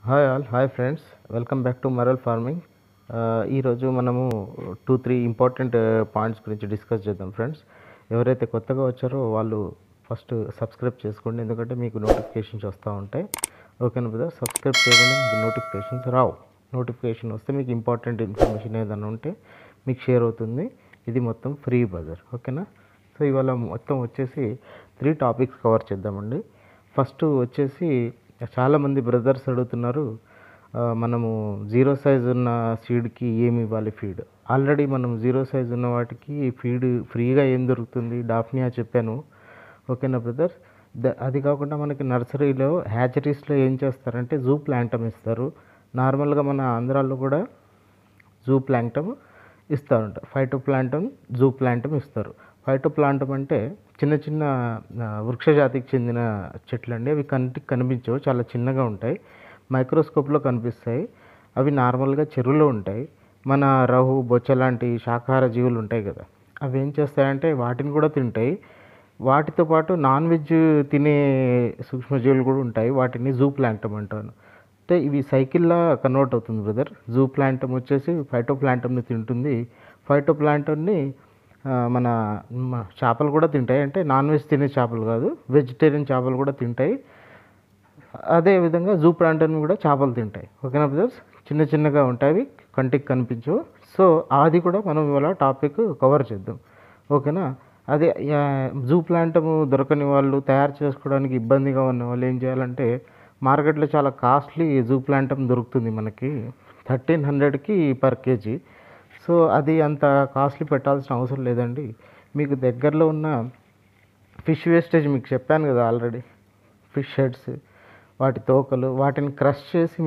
Hi friends, welcome back to murrel farming. ఈరోజు మనము 2-3 important points గురించి డిస్కస్ చేద్దాం ఫ్రెండ్స్. ఎవరైతే కొత్తగా వచ్చారో వాళ్ళు ఫస్ట్ సబ్స్క్రైబ్ చేసుకోండి, ఎందుకంటే మీకు నోటిఫికేషన్స్ వస్తూ ఉంటాయి. ఓకేనా బ్రదర్? సబ్స్క్రైబ్ చేయకుండా మీకు నోటిఫికేషన్స్ రావు. నోటిఫికేషన్ వస్తే మీకు ఇంపార్టెంట్ ఇన్ఫర్మేషన్ ఏదైనా ఉంటే మీకు షేర్ అవుతుంది. ఇది మొత్తం ఫ్రీ బ్రదర్, ఓకేనా? సో ఇవాళ మొత్తం వచ్చేసి 3 టాపిక్స్ కవర్ చేద్దామండి. ఫస్ట్ వచ్చేసి చాలామంది బ్రదర్స్ అడుగుతున్నారు, మనము జీరో సైజ్ ఉన్న సీడ్కి ఏమి ఇవ్వాలి ఫీడ్. ఆల్రెడీ మనం జీరో సైజ్ ఉన్న వాటికి ఫీడ్ ఫ్రీగా ఏం దొరుకుతుంది, డాఫ్నియా చెప్పాను. ఓకేనా బ్రదర్? అది కాకుండా మనకి నర్సరీలో హ్యాచరీస్లో ఏం చేస్తారంటే జూ ప్లాంటమ్ ఇస్తారు. నార్మల్గా మన ఆంధ్రాలో కూడా జూ ప్లాంటమ్ ఇస్తారంట. ఫైటోప్లాంటమ్, జూ ప్లాంటమ్ ఇస్తారు. ఫైటోప్లాంటమ్ అంటే చిన్న చిన్న వృక్షజాతికి చెందిన చెట్లు అండి. అవి కంటికి కనిపించవు, చాలా చిన్నగా ఉంటాయి, మైక్రోస్కోప్లో కనిపిస్తాయి. అవి నార్మల్గా చెరువులో ఉంటాయి. మన రహు, బొచ్చ లాంటి శాకాహార జీవులు ఉంటాయి కదా, అవి ఏం చేస్తాయంటే వాటిని కూడా తింటాయి. వాటితో పాటు నాన్ వెజ్ తినే సూక్ష్మజీవులు కూడా ఉంటాయి. వాటిని జూ ప్లాంటమ్ అంటాను. అంటే ఇవి సైకిల్లా కన్వర్ట్ అవుతుంది బ్రదర్. జూ ప్లాంటమ్ వచ్చేసి ఫైటోప్లాంటమ్ని తింటుంది. ఫైటోప్లాంటమ్ని మన చేపలు కూడా తింటాయి. అంటే నాన్ వెజ్ తినే చేపలు కాదు, వెజిటేరియన్ చేపలు కూడా తింటాయి. అదేవిధంగా జూ ప్లాంటన్ కూడా చేపలు తింటాయి. ఓకేనా బ్రదర్స్? చిన్న చిన్నగా ఉంటాయి, కంటికి కనిపించవు. సో అది కూడా మనం ఇవాళ టాపిక్ కవర్ చేద్దాం. ఓకేనా? అదే జూ ప్లాంటము దొరకని వాళ్ళు, తయారు చేసుకోవడానికి ఇబ్బందిగా ఉన్న వాళ్ళు ఏం చేయాలంటే, మార్కెట్లో చాలా కాస్ట్లీ జూ ప్లాంటమ్ దొరుకుతుంది మనకి, 1300కి పర్ కేజీ. సో అది అంత కాస్ట్లీ పెట్టాల్సిన అవసరం లేదండి. మీకు దగ్గరలో ఉన్న ఫిష్ వేస్టేజ్ మీకు చెప్పాను కదా ఆల్రెడీ, ఫిష్ హెడ్స్, వాటి తోకలు, వాటిని క్రష్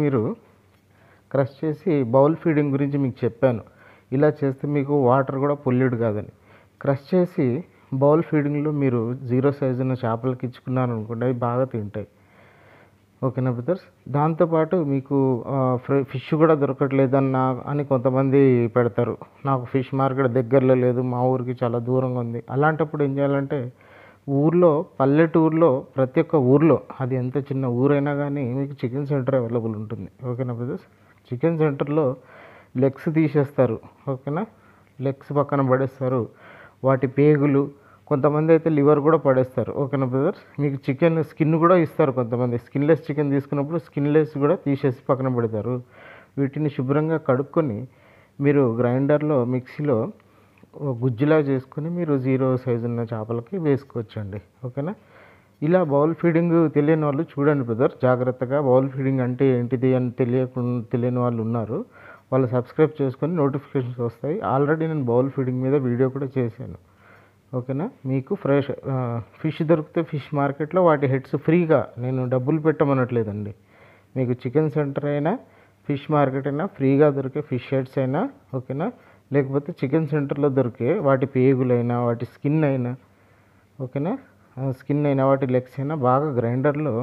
చేసి బౌల్ ఫీడింగ్ గురించి మీకు చెప్పాను. ఇలా చేస్తే మీకు వాటర్ కూడా పొల్యూట్ కాదని. క్రష్ చేసి బౌల్ ఫీడింగ్లో మీరు జీరో సైజు ఉన్న చేపలకి ఇచ్చుకున్నారు అనుకోండి, అవి బాగా తింటాయి. ఓకేనా బ్రదర్స్? దాంతోపాటు మీకు ఫిష్ కూడా దొరకట్లేదన్న అని కొంతమంది పెడతారు. నాకు ఫిష్ మార్కెట్ దగ్గరలో లేదు, మా ఊరికి చాలా దూరంగా ఉంది. అలాంటప్పుడు ఏం చేయాలంటే, ఊర్లో, పల్లెటూరులో, ప్రతి ఒక్క ఊర్లో, అది ఎంత చిన్న ఊరైనా కానీ మీకు చికెన్ సెంటర్ అవైలబుల్ ఉంటుంది. ఓకేనా బ్రదర్స్? చికెన్ సెంటర్లో లెగ్స్ తీసేస్తారు. ఓకేనా? లెగ్స్ పక్కన పడేస్తారు. వాటి పేగులు, కొంతమంది అయితే లివర్ కూడా పడేస్తారు. ఓకేనా బ్రదర్స్? మీకు చికెన్ స్కిన్ కూడా ఇస్తారు. కొంతమంది స్కిన్లెస్ చికెన్ తీసుకున్నప్పుడు స్కిన్లెస్ కూడా తీసేసి పక్కన పెడతారు. వీటిని శుభ్రంగా కడుక్కొని మీరు గ్రైండర్లో, మిక్సీలో గుజ్జులా చేసుకొని మీరు జీరో సైజు ఉన్న చేపలకి వేసుకోవచ్చండి. ఓకేనా? ఇలా బౌల్ ఫీడింగ్ తెలియని వాళ్ళు చూడండి బ్రదర్, జాగ్రత్తగా. బౌల్ ఫీడింగ్ అంటే ఏంటిది అని తెలియని వాళ్ళు ఉన్నారు. వాళ్ళు సబ్స్క్రైబ్ చేసుకొని నోటిఫికేషన్స్ వస్తాయి. ఆల్రెడీ నేను బౌల్ ఫీడింగ్ మీద వీడియో కూడా చేశాను. ఓకేనా? మీకు ఫ్రెష్ ఫిష్ దొరికితే ఫిష్ మార్కెట్లో వాటి హెడ్స్ ఫ్రీగా, నేను డబ్బులు పెట్టమనట్లేదండి. మీకు చికెన్ సెంటర్ అయినా, ఫిష్ మార్కెట్ అయినా ఫ్రీగా దొరికే ఫిష్ హెడ్స్ అయినా, ఓకేనా, లేకపోతే చికెన్ సెంటర్లో దొరికే వాటి పేగులైనా, వాటి స్కిన్ అయినా, ఓకేనా, స్కిన్ అయినా, వాటి లెగ్స్ అయినా బాగా గ్రైండర్లో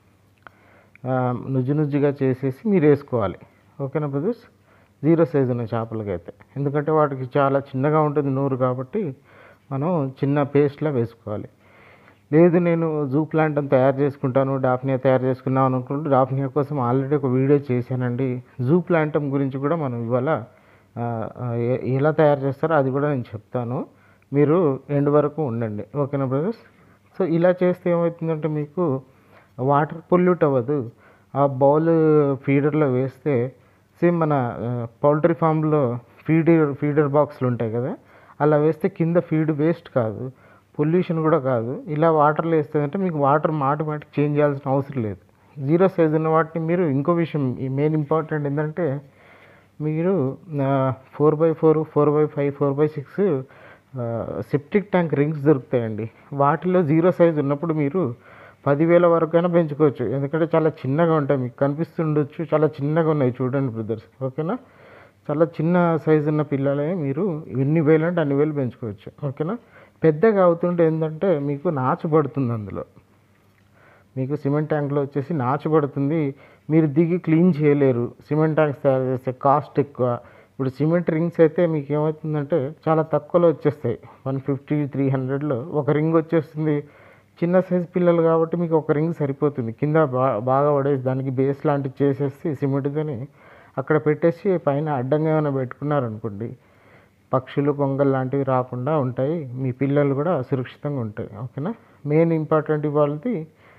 నుజ్జుగా చేసేసి మీరు వేసుకోవాలి. ఓకేనా బ్రదర్స్? జీరో సైజు ఉన్న చేపలకైతే, ఎందుకంటే వాటికి చాలా చిన్నగా ఉంటుంది నోరు, కాబట్టి మనం చిన్న పేస్ట్లా వేసుకోవాలి. లేదు నేను జూ ప్లాంటమ్ తయారు చేసుకుంటాను, డాఫ్నియా తయారు చేసుకున్నాను అనుకుంటే, డాఫ్నియా కోసం ఆల్రెడీ ఒక వీడియో చేశానండి. జూ ప్లాంటమ్ గురించి కూడా మనం ఇవాళ ఎలా తయారు చేస్తారో అది కూడా నేను చెప్తాను. మీరు ఎండ్ వరకు ఉండండి. ఓకేనా బ్రదర్స్? సో ఇలా చేస్తే ఏమవుతుందంటే మీకు వాటర్ పొల్యూట్ అవ్వదు. ఆ బౌల్ ఫీడర్లో వేస్తే సేమ్ మన పౌల్ట్రీ ఫామ్లో ఫీడర్ బాక్స్లు ఉంటాయి కదా, అలా వేస్తే కింద ఫీడ్ వేస్ట్ కాదు, పొల్యూషన్ కూడా కాదు. ఇలా వాటర్లో వేస్తుందంటే మీకు వాటర్ ఆటోమేటిక్ చేంజ్ చేయాల్సిన అవసరం లేదు. జీరో సైజ్ ఉన్న వాటిని మీరు, ఇంకో విషయం మెయిన్ ఇంపార్టెంట్ ఏంటంటే, మీరు 4x4, 4x5, 4x6 septic tank rings దొరుకుతాయండి. వాటిలో జీరో సైజ్ ఉన్నప్పుడు మీరు 10,000 వరకైనా పెంచుకోవచ్చు. ఎందుకంటే చాలా చిన్నగా ఉంటాయి, మీకు కనిపిస్తుండొచ్చు, చాలా చిన్నగా ఉన్నాయి చూడండి బ్రదర్స్. ఓకేనా? చాలా చిన్న సైజు ఉన్న పిల్లలే మీరు ఎన్ని వేలు అంటే అన్ని వేలు పెంచుకోవచ్చు. ఓకేనా? పెద్దగా అవుతుంటే ఏంటంటే మీకు నాచు పడుతుంది. అందులో మీకు సిమెంట్ ట్యాంక్లో వచ్చేసి నాచు పడుతుంది, మీరు దిగి క్లీన్ చేయలేరు. సిమెంట్ ట్యాంక్స్ తయారు చేస్తే కాస్ట్ ఎక్కువ. ఇప్పుడు సిమెంట్ రింగ్స్ అయితే మీకు ఏమవుతుందంటే చాలా తక్కువలో వచ్చేస్తాయి, 150, 300లో ఒక రింగ్ వచ్చేస్తుంది. చిన్న సైజ్ పిల్లలు కాబట్టి మీకు ఒక రింగ్ సరిపోతుంది. కింద బాగా పడేసి దానికి బేస్ లాంటివి చేసేసి సిమెంట్తోని అక్కడ పెట్టేసి పైన అడ్డంగా ఏమైనా పెట్టుకున్నారనుకోండి, పక్షులు కొంగలు లాంటివి రాకుండా ఉంటాయి. మీ పిల్లలు కూడా సురక్షితంగా ఉంటాయి. ఓకేనా. మెయిన్ ఇంపార్టెంట్ ఇవాళది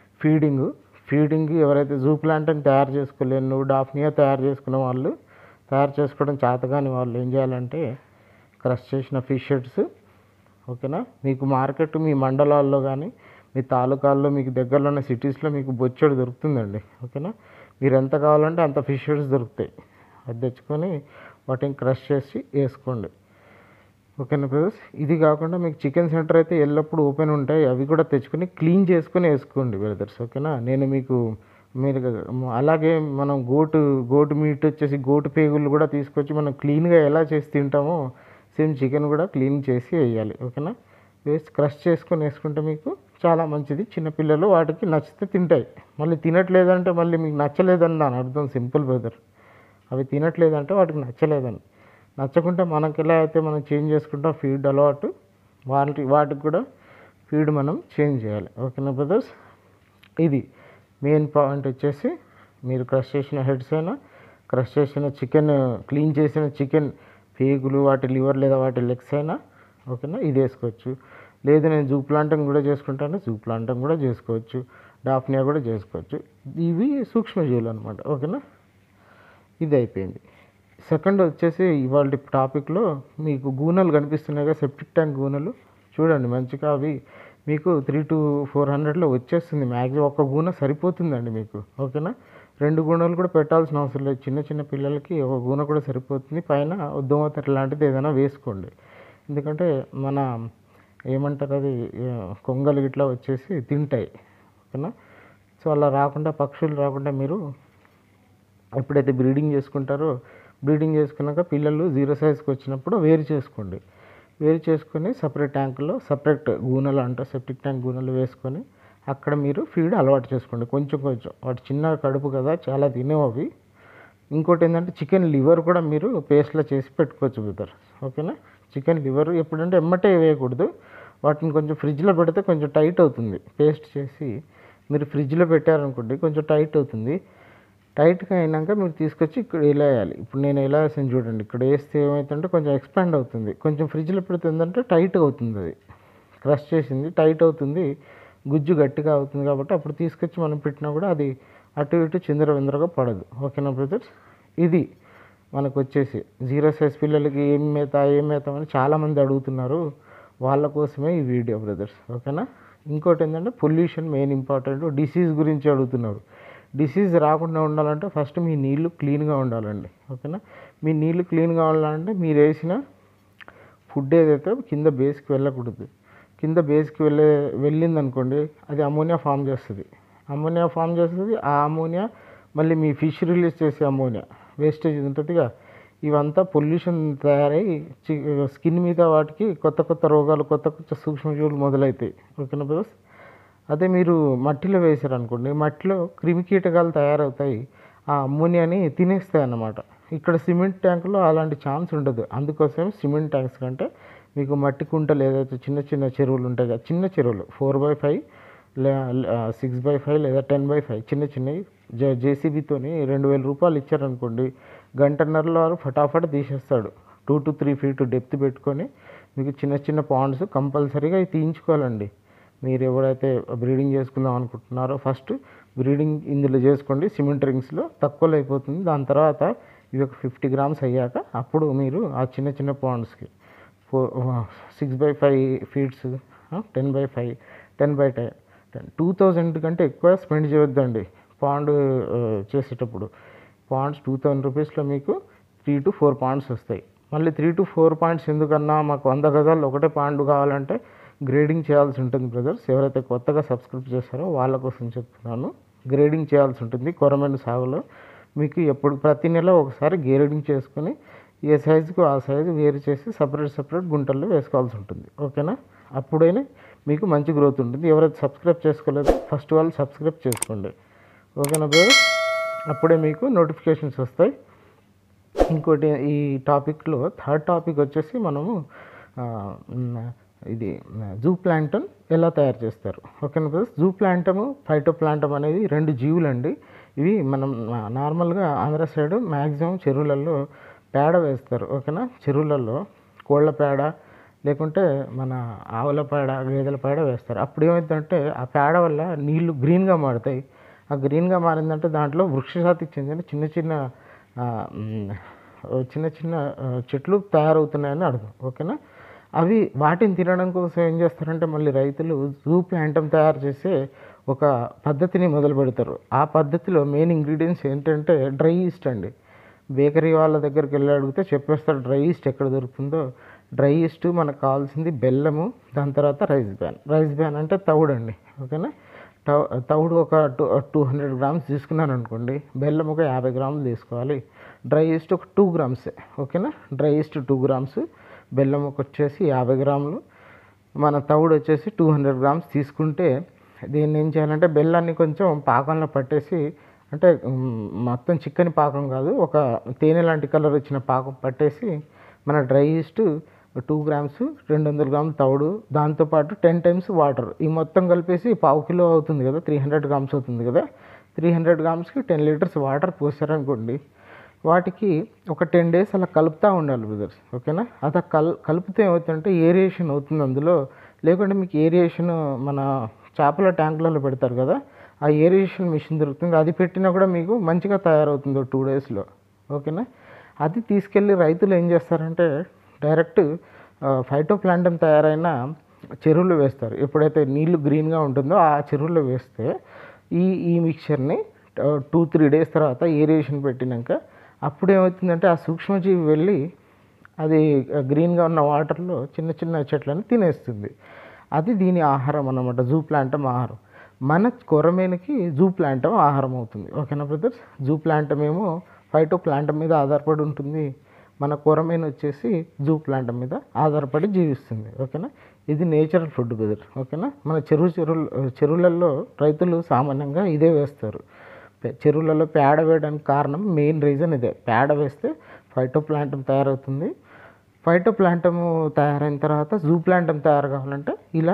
ఫీడింగ్ ఎవరైతే జూ ప్లాంట్ని తయారు చేసుకోలేను, డాఫ్నియా తయారు చేసుకున్న వాళ్ళు, తయారు చేసుకోవడం చేతగాని వాళ్ళు ఏం చేయాలంటే క్రష్ చేసిన ఫిష్ హెడ్స్, ఓకేనా. మీకు మార్కెట్ మీ మండలాల్లో కానీ మీ తాలూకాల్లో మీకు దగ్గరలో ఉన్న సిటీస్లో మీకు బొచ్చెడు దొరుకుతుందండి. ఓకేనా. మీరు ఎంత కావాలంటే అంత ఫిష్ హెడ్స్ దొరుకుతాయి. అది తెచ్చుకొని వాటిని క్రష్ చేసి వేసుకోండి. ఓకేనా బ్రదర్స్. ఇది కాకుండా మీకు చికెన్ సెంటర్ అయితే ఎల్లప్పుడూ ఓపెన్ ఉంటాయి, అవి కూడా తెచ్చుకొని క్లీన్ చేసుకొని వేసుకోండి బ్రదర్స్. ఓకేనా. నేను మీకు మీరు అలాగే మనం గోటు మీట్ వచ్చేసి గోటు పేగులు కూడా తీసుకొచ్చి మనం క్లీన్గా ఎలా చేసి తింటామో సేమ్ చికెన్ కూడా క్లీన్ చేసి వేయాలి. ఓకేనా. వేసి క్రష్ చేసుకొని వేసుకుంటే మీకు చాలా మంచిది. చిన్నపిల్లలు వాటికి నచ్చితే తింటాయి. మళ్ళీ తినట్లేదంటే మళ్ళీ మీకు నచ్చలేదని దాని అర్థం. Simple brother. అవి తినట్లేదంటే వాటికి నచ్చలేదని. నచ్చకుంటే మనకి ఎలా అయితే మనం చేంజ్ చేసుకుంటాం ఫీడ్ అలవాటు, వాటికి కూడా ఫీడ్ మనం చేంజ్ చేయాలి. ఓకేనా బ్రదర్స్. ఇది మెయిన్ పాయింట్ వచ్చేసి మీరు క్రష్ చేసిన హెడ్స్ అయినా, క్రష్ చేసిన చికెన్, క్లీన్ చేసిన చికెన్ పేగులు, వాటి లివర్ లేదా వాటి లెగ్స్ అయినా, ఓకేనా, ఇది వేసుకోవచ్చు. లేదు నేను జూ ప్లాంటింగ్ కూడా చేసుకుంటాను, జూ ప్లాంటింగ్ కూడా చేసుకోవచ్చు, డాఫ్నియా కూడా చేసుకోవచ్చు. ఇవి సూక్ష్మజీవులు అనమాట. ఓకేనా. ఇది అయిపోయింది. సెకండ్ వచ్చేసి ఇవాళ టాపిక్లో మీకు గూనెలు కనిపిస్తున్నాయి కదా, సెప్టిక్ ట్యాంక్ గూనెలు చూడండి మంచిగా. అవి మీకు 300 to 400లో వచ్చేస్తుంది మ్యాక్సిమం. ఒక గూనె సరిపోతుందండి మీకు. ఓకేనా. 2 గూనెలు కూడా పెట్టాల్సిన అవసరం లేదు. చిన్న పిల్లలకి ఒక గూనె కూడా సరిపోతుంది. పైన దోమతెర లాంటిది ఏదైనా వేసుకోండి. ఎందుకంటే మన ఏమంటారు అది కొంగలు ఇట్లా వచ్చేసి తింటాయి. ఓకేనా. సో అలా రాకుండా, పక్షులు రాకుండా మీరు ఎప్పుడైతే బ్రీడింగ్ చేసుకుంటారో, బ్రీడింగ్ చేసుకున్నాక పిల్లలు 0 సైజ్కి వచ్చినప్పుడు వేరు చేసుకోండి. వేరు చేసుకొని సపరేట్ ట్యాంకులో సపరేట్ గూనెలు అంటారు, సెప్టిక్ ట్యాంక్ గూనెలు వేసుకొని అక్కడ మీరు ఫీడ్ అలవాటు చేసుకోండి. కొంచెం వాటి చిన్న కడుపు కదా, చాలా తినేవి అవి. ఇంకోటి ఏంటంటే చికెన్ లివర్ కూడా మీరు పేస్ట్లో చేసి పెట్టుకోవచ్చు బ్రదర్. ఓకేనా. చికెన్ లివర్ ఎప్పుడంటే ఎమ్మటే వేయకూడదు. వాటిని కొంచెం ఫ్రిడ్జ్లో పెడితే కొంచెం టైట్ అవుతుంది. పేస్ట్ చేసి మీరు ఫ్రిడ్జ్లో పెట్టారనుకోండి కొంచెం టైట్ అవుతుంది. టైట్గా అయినాక మీరు తీసుకొచ్చి ఇక్కడ ఇలా వేయాలి. ఇప్పుడు నేను ఎలా వేసాను చూడండి. ఇక్కడ వేస్తే ఏమవుతుందంటే కొంచెం ఎక్స్పాండ్ అవుతుంది. కొంచెం ఫ్రిడ్జ్లో పెడితే ఏంటంటే టైట్ అవుతుంది. అది క్రష్ చేసింది టైట్ అవుతుంది, గుజ్జు గట్టిగా అవుతుంది. కాబట్టి అప్పుడు తీసుకొచ్చి మనం పెట్టినా కూడా అది అటు ఇటు చిందరవిందరగా పడదు. ఓకేనా బ్రదర్స్. ఇది మనకు వచ్చేసి 0 సైజ్ పిల్లలకి ఏం మేత అని చాలామంది అడుగుతున్నారు. వాళ్ళ కోసమే ఈ వీడియో బ్రదర్స్. ఓకేనా. ఇంకోటి ఏంటంటే పొల్యూషన్ మెయిన్ ఇంపార్టెంట్. డిసీజ్ గురించి అడుగుతున్నారు. డిసీజ్ రాకుండా ఉండాలంటే ఫస్ట్ మీ నీళ్ళు క్లీన్గా ఉండాలండి. ఓకేనా. మీ నీళ్ళు క్లీన్గా ఉండాలంటే మీరు వేసిన ఫుడ్ ఏదైతే కింద బేస్కి వెళ్ళకూడదు. కింద బేస్కి వెళ్ళిందనుకోండి అది అమోనియా ఫామ్ చేస్తుంది. ఆ అమోనియా మళ్ళీ మీ ఫిష్ రిలీజ్ చేసే అమోనియా వేస్టేజ్ ఉంటుందిగా, ఇవంతా పొల్యూషన్ తయారై స్కిన్ మీద వాటికి కొత్త రోగాలు, కొత్త సూక్ష్మజీవులు మొదలవుతాయి. ఓకేనా బ్రదర్స్. అదే మీరు మట్టిలో వేసారనుకోండి, మట్టిలో క్రిమికీటకాలు తయారవుతాయి, ఆ అమ్మోనియాని తినేస్తాయి అన్నమాట. ఇక్కడ సిమెంట్ ట్యాంకులో అలాంటి ఛాన్స్ ఉండదు. అందుకోసం సిమెంట్ ట్యాంక్స్ కంటే మీకు మట్టి కుంటలు ఏదైతే చిన్న చెరువులు ఉంటాయి కదా, చిన్న చెరువులు 4x5 6x5 లేదా 10x5 చిన్నవి జేసీబీతోని 2000 రూపాయలు ఇచ్చారనుకోండి, గంటన్నరలో ఫటాఫట్ తీసేస్తాడు. 2 to 3 feet డెప్త్ పెట్టుకొని మీకు చిన్న పాండ్స్ కంపల్సరీగా ఇవి తీయించుకోవాలండి. మీరు ఎవరైతే బ్రీడింగ్ చేసుకుందాం అనుకుంటున్నారో ఫస్ట్ బ్రీడింగ్ ఇందులో చేసుకోండి. సిమెంట్ రింగ్స్లో తక్కువలో అయిపోతుంది. దాని తర్వాత ఇవి ఒక 50 grams అయ్యాక అప్పుడు మీరు ఆ చిన్న పాండ్స్కి 6x5 feet 10x5 10x10 2000 కంటే ఎక్కువ స్పెండ్ చేయొద్దండి పాండ్ చేసేటప్పుడు. పాండ్స్ 2000 రూపీస్లో మీకు 3 to 4 పాండ్స్ వస్తాయి. మళ్ళీ 3 to 4 పాయింట్స్ ఎందుకన్నా మాకు 100 గజాల్లో ఒకటే పాండ్ కావాలంటే గ్రేడింగ్ చేయాల్సి ఉంటుంది బ్రదర్స్. ఎవరైతే కొత్తగా సబ్స్క్రైబ్ చేస్తారో వాళ్ళ కోసం చెప్తున్నాను. గ్రేడింగ్ చేయాల్సి ఉంటుంది. కొరమైన సాగులో మీకు ప్రతి నెల ఒకసారి గ్రేడింగ్ చేసుకొని ఏ సైజుకు ఆ సైజు వేరు చేసి సపరేట్ గుంటల్లో వేసుకోవాల్సి ఉంటుంది. ఓకేనా. అప్పుడైనా మీకు మంచి గ్రోత్ ఉంటుంది. ఎవరైతే సబ్స్క్రైబ్ చేసుకోలేదో ఫస్ట్ వాళ్ళు సబ్స్క్రైబ్ చేసుకోండి. ఓకేనా బ్రదర్స్. అప్పుడే మీకు నోటిఫికేషన్స్ వస్తాయి. ఇంకోటి ఈ టాపిక్లో థర్డ్ టాపిక్ వచ్చేసి మనము ఇది జూ ప్లాంటన్ ఎలా తయారు చేస్తారు. ఓకేనా brothers. Zooplankton phytoplankton అనేది 2 జీవులండి. ఇవి మనం నార్మల్గా ఆంధ్ర సైడ్ మ్యాక్సిమం చెరువులలో పేడ వేస్తారు. ఓకేనా. చెరువులలో కోళ్ళ పేడ లేకుంటే మన ఆవుల పేడ గేదెల పేడ వేస్తారు. అప్పుడు ఏమవుతుందంటే ఆ పేడ వల్ల నీళ్లు గ్రీన్గా మారుతాయి. ఆ గ్రీన్గా మారిందంటే దాంట్లో వృక్షజాతికి చెందిన చిన్న చిన్న చెట్లు తయారవుతున్నాయని అర్థం. ఓకేనా. అవి వాటిని తినడం కోసం ఏం చేస్తారంటే మళ్ళీ రైతులు జూ ప్లాంటమ్ తయారు చేసే ఒక పద్ధతిని మొదలు పెడతారు. ఆ పద్ధతిలో మెయిన్ ఇంగ్రీడియంట్స్ ఏంటంటే డ్రై ఈస్ట్ అండి. బేకరీ వాళ్ళ దగ్గరికి వెళ్ళి అడిగితే చెప్పేస్తారు డ్రై ఈస్ట్ ఎక్కడ దొరుకుతుందో. డ్రై ఈస్ట్ మనకు కావాల్సింది బెల్లము, దాని తర్వాత రైస్ బ్యాన్ అంటే తవుడు అండి. ఓకేనా. తవుడు ఒక 200 గ్రామ్స్ తీసుకున్నాను అనుకోండి, బెల్లం ఒక 50 గ్రాములు తీసుకోవాలి, డ్రై ఈస్ట్ ఒక 2 గ్రామ్సే. ఓకేనా. డ్రై ఈస్ట్ 2 గ్రామ్స్, బెల్లం వచ్చేసి 50 గ్రాములు, మన తవుడు వచ్చేసి 200 గ్రామ్స్ తీసుకుంటే దీన్ని ఏం చేయాలంటే బెల్లాన్ని కొంచెం పాకంలో పట్టేసి, అంటే మొత్తం చిక్కని పాకం కాదు, ఒక తేనె లాంటి కలర్ వచ్చిన పాకం పట్టేసి మన డ్రై ఈస్ట్ 2 గ్రామ్స్, 200 గ్రాములు తవుడు, దాంతోపాటు 10 టైమ్స్ వాటర్, ఈ మొత్తం కలిపేసి 1/2 కిలో అవుతుంది కదా, 300 గ్రామ్స్ అవుతుంది కదా. 300 గ్రామ్స్కి 10 లీటర్స్ వాటర్ పోసారనుకోండి, వాటికి ఒక 10 డేస్ అలా కలుపుతూ ఉండాలి బ్రదర్స్. ఓకేనా. అది కలిపితే ఏమవుతుందంటే ఏరియేషన్ అవుతుంది అందులో. లేకుంటే మీకు ఏరియేషన్ మన చేపల ట్యాంకులలో పెడతారు కదా, ఆ ఏరియేషన్ మిషన్ దొరుకుతుంది, అది పెట్టినా కూడా మీకు మంచిగా తయారవుతుంది 2 డేస్లో. ఓకేనా. అది తీసుకెళ్ళి రైతులు ఏం చేస్తారంటే డైరెక్ట్ ఫైటో ప్లాంటమ్ తయారైన చెరువులు వేస్తారు. ఎప్పుడైతే నీళ్లు గ్రీన్గా ఉంటుందో ఆ చెరువులో వేస్తే ఈ మిక్చర్ని 2-3 డేస్ తర్వాత ఏరియేషన్ పెట్టినాక అప్పుడు ఏమవుతుందంటే ఆ సూక్ష్మజీవి వెళ్ళి అది గ్రీన్గా ఉన్న వాటర్లో చిన్న చిన్న చెట్లను తినేస్తుంది. అది దీని ఆహారం అన్నమాట, జూ ప్లాంటమ్ ఆహారం. మన కొరమేనుకి జూ ప్లాంటమ్ ఆహారం అవుతుంది. ఓకేనా బ్రదర్స్. జూ ప్లాంటమ్ ఏమో ఫైటో ప్లాంటమ్ మీద ఆధారపడి ఉంటుంది, మన కొరమేను వచ్చేసి జూ ప్లాంటమ్ మీద ఆధారపడి జీవిస్తుంది. ఓకేనా. ఇది నేచురల్ ఫుడ్ బ్రదర్. ఓకేనా. మన చెరువులలో రైతులు సామాన్యంగా ఇదే వేస్తారు. చెరువులలో పేడ వేయడానికి కారణం మెయిన్ రీజన్ ఇదే. పేడ వేస్తే ఫైటో ప్లాంటమ్ తయారవుతుంది. ఫైటో ప్లాంటమ్ తయారైన తర్వాత జూ ప్లాంటమ్ తయారు కావాలంటే ఇలా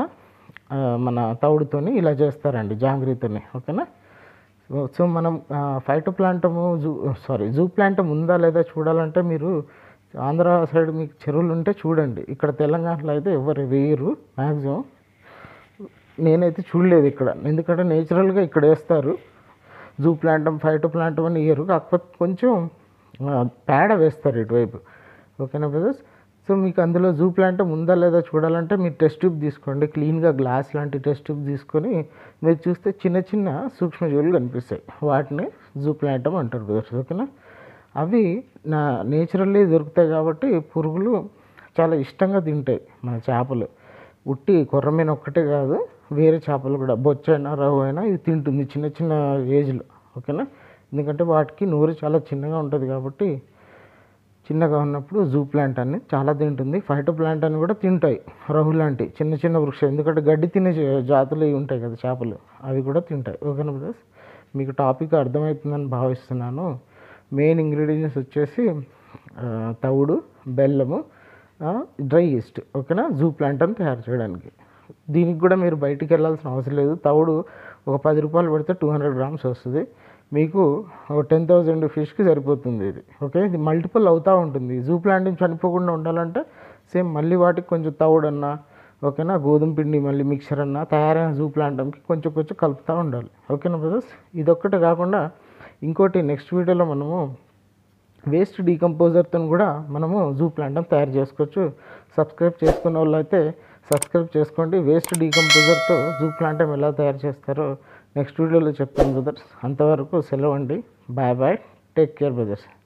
మన తవుడుతోని ఇలా చేస్తారండి, జాంగ్రీతోని. ఓకేనా. సో మనం ఫైటో ప్లాంటము జూ ప్లాంటమ్ ఉందా లేదా చూడాలంటే మీరు ఆంధ్ర సైడ్ మీకు చెరువులు ఉంటే చూడండి. ఇక్కడ తెలంగాణలో అయితే ఎవరు వేయరు మ్యాక్సిమం, నేనైతే చూడలేదు ఇక్కడ. ఎందుకంటే నేచురల్గా ఇక్కడ వేస్తారు, జూ ప్లాంటమ్ ఫైటో ప్లాంటమ్ అని వేయరు, కాకపోతే కొంచెం పేడ వేస్తారు ఇటువైపు. ఓకేనా బ్రదర్స్. సో మీకు అందులో జూ ప్లాంటమ్ ఉందా లేదా చూడాలంటే మీరు టెస్ట్ ట్యూబ్ తీసుకోండి, క్లీన్గా గ్లాస్ లాంటి టెస్ట్ ట్యూబ్ తీసుకొని మీరు చూస్తే చిన్న చిన్న సూక్ష్మజీవులు కనిపిస్తాయి, వాటిని జూ ప్లాంటమ్ అంటారు బ్రదర్స్. ఓకేనా. అవి నేచురల్లీ దొరుకుతాయి కాబట్టి పురుగులు చాలా ఇష్టంగా తింటాయి మన చేపలు. ఉట్టి కొర్రమీన ఒక్కటే కాదు, వేరే చేపలు కూడా బొచ్చైనా రవ్వు అయినా ఇది తింటుంది చిన్న చిన్న ఏజ్లో. ఓకేనా. ఎందుకంటే వాటికి నోరు చాలా చిన్నగా ఉంటుంది కాబట్టి చిన్నగా ఉన్నప్పుడు జూ ప్లాంట్ అని చాలా తింటుంది. ఫైటో ప్లాంట్ అని కూడా తింటాయి, రహు లాంటి చిన్న చిన్న వృక్షం, ఎందుకంటే గడ్డి తినే జాతులు ఉంటాయి కదా చేపలు, అవి కూడా తింటాయి. ఓకేనా బ్రదర్స్. మీకు టాపిక్ అర్థమవుతుందని భావిస్తున్నాను. మెయిన్ ఇంగ్రీడియంట్స్ వచ్చేసి తవుడు, బెల్లము, డ్రై ఈస్ట్. ఓకేనా. జూ ప్లాంటమ్ తయారు చేయడానికి దీనికి కూడా మీరు బయటికి వెళ్ళాల్సిన అవసరం లేదు. తవుడు ఒక 10 రూపాయలు పెడితే 200 గ్రామ్స్ వస్తుంది, మీకు 10,000 ఫిష్కి సరిపోతుంది ఇది. ఓకే. ఇది మల్టిపుల్ అవుతూ ఉంటుంది. జూ ప్లాంటింగ్ చనిపోకుండా ఉండాలంటే సేమ్ మళ్ళీ వాటికి కొంచెం తవుడన్నా, ఓకేనా, గోధుమ పిండి మళ్ళీ మిక్చర్ అన్నా తయారైన జూ ప్లాంటమ్కి కొంచెం కొంచెం కలుపుతూ ఉండాలి. ఓకేనా బ్రదర్స్. ఇదొక్కటే కాకుండా ఇంకోటి నెక్స్ట్ వీడియోలో మనము వేస్ట్ డీకంపోజర్తో కూడా మనము జూ ప్లాంటమ్ తయారు చేసుకోవచ్చు. సబ్స్క్రైబ్ చేసుకున్న వాళ్ళు అయితే సబ్స్క్రైబ్ చేసుకోండి. వేస్ట్ డీకంపోజర్తో జూ ప్లాంటమ్ ఎలా తయారు చేస్తారో నెక్స్ట్ వీడియోలో చెప్తాను బ్రదర్స్. అంతవరకు సెలవు అండి. Bye bye. Take care brothers.